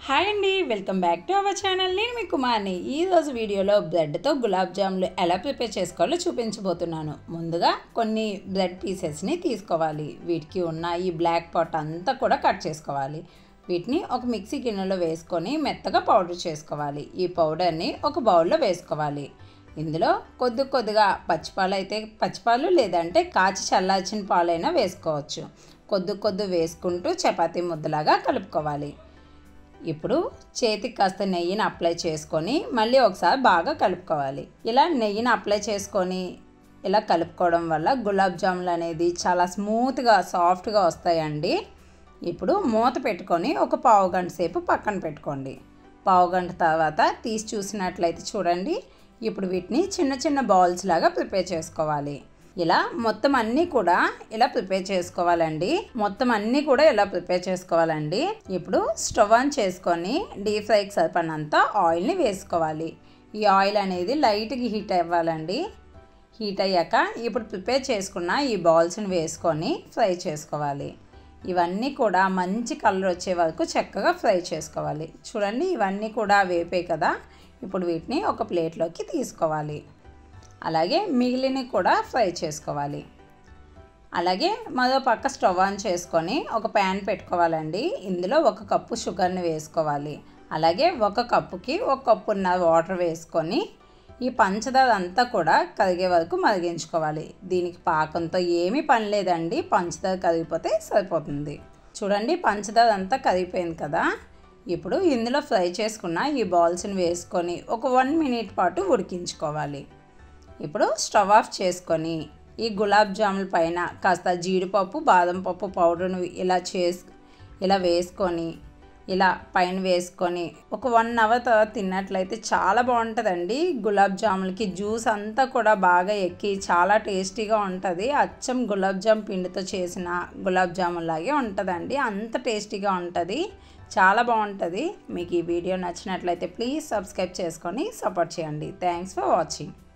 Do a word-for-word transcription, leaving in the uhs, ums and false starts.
Hi అండి, welcome back to our channel. నేను మీ కుమార్ని. ఈరోజు వీడియోలో బ్రెడ్తో గులాబ్ జాములు ఎలా ప్రిపేర్ చేసుకోవాలో చూపించబోతున్నాను. ముందుగా కొన్ని బ్రెడ్ పీసెస్ని తీసుకోవాలి. వీటికి ఉన్న ఈ బ్లాక్ పార్ట్ అంతా కూడా కట్ చేసుకోవాలి. వీటిని ఒక మిక్సీ గిన్నెలో వేసుకొని మెత్తగా పౌడర్ చేసుకోవాలి. ఈ పౌడర్ని ఒక బౌల్లో వేసుకోవాలి. ఇందులో కొద్ది కొద్దిగా పచ్చిపాలు అయితే పచ్చిపాలు, లేదంటే కాచి చల్లార్చిన పాలైనా వేసుకోవచ్చు. కొద్ది కొద్ది వేసుకుంటూ చపాతీ ముద్దలాగా కలుపుకోవాలి. ఇప్పుడు చేతికి కాస్త నెయ్యిని అప్లై చేసుకొని మళ్ళీ ఒకసారి బాగా కలుపుకోవాలి. ఇలా నెయ్యిని అప్లై చేసుకొని ఇలా కలుపుకోవడం వల్ల గులాబ్ జాములు అనేది చాలా స్మూత్గా సాఫ్ట్గా వస్తాయండి. ఇప్పుడు మూత పెట్టుకొని ఒక పావు గంట సేపు పక్కన పెట్టుకోండి. పావు గంట తర్వాత తీసి చూసినట్లయితే చూడండి, ఇప్పుడు వీటిని చిన్న చిన్న బాల్స్ లాగా ప్రిపేర్ చేసుకోవాలి. ఇలా మొత్తం అన్నీ కూడా ఇలా ప్రిపేర్ చేసుకోవాలండి. మొత్తం అన్నీ కూడా ఇలా ప్రిపేర్ చేసుకోవాలండి. ఇప్పుడు స్టవ్ ఆన్ చేసుకొని డీప్ ఫ్రైకి సరిపడినంత ఆయిల్ని వేసుకోవాలి. ఈ ఆయిల్ అనేది లైట్గా హీట్ అవ్వాలండి. హీట్ అయ్యాక ఇప్పుడు ప్రిపేర్ చేసుకున్న ఈ బాల్స్ని వేసుకొని ఫ్రై చేసుకోవాలి. ఇవన్నీ కూడా మంచి కలర్ వచ్చే వరకు చక్కగా ఫ్రై చేసుకోవాలి. చూడండి, ఇవన్నీ కూడా వేపే కదా. ఇప్పుడు వీటిని ఒక ప్లేట్లోకి తీసుకోవాలి. అలాగే మిగిలినవి కూడా ఫ్రై చేసుకోవాలి. అలాగే మరో పక్క స్టవ్ ఆన్ చేసుకొని ఒక ప్యాన్ పెట్టుకోవాలండి. ఇందులో ఒక కప్పు షుగర్ని వేసుకోవాలి. అలాగే ఒక కప్పుకి ఒక కప్పున్న వాటర్ వేసుకొని ఈ పంచదార అంతా కూడా కరిగే వరకు మరిగించుకోవాలి. దీనికి పాకంతో ఏమీ పని లేదండి, పంచదార కరిగిపోతే సరిపోతుంది. చూడండి, పంచదార అంతా కరిగిపోయింది కదా. ఇప్పుడు ఇందులో ఫ్రై చేసుకున్న ఈ బాల్స్ని వేసుకొని ఒక వన్ మినిట్ పాటు ఉడికించుకోవాలి. ఇప్పుడు స్టవ్ ఆఫ్ చేసుకొని ఈ గులాబ్ జాముల పైన కాస్త జీడిపప్పు, బాదం పప్పు పౌడర్ను ఇలా చేసు ఇలా వేసుకొని ఇలా పైన వేసుకొని ఒక వన్ అవర్ తర్వాత తిన్నట్లయితే చాలా బాగుంటుందండి. గులాబ్ జాములకి జ్యూస్ అంతా కూడా బాగా ఎక్కి చాలా టేస్టీగా ఉంటుంది. అచ్చం గులాబ్ జామ్ పిండితో చేసిన గులాబ్ జామున్ లాగే ఉంటుందండి. అంత టేస్టీగా ఉంటుంది, చాలా బాగుంటుంది. మీకు ఈ వీడియో నచ్చినట్లయితే ప్లీజ్ సబ్స్క్రైబ్ చేసుకొని సపోర్ట్ చేయండి. Thanks for watching.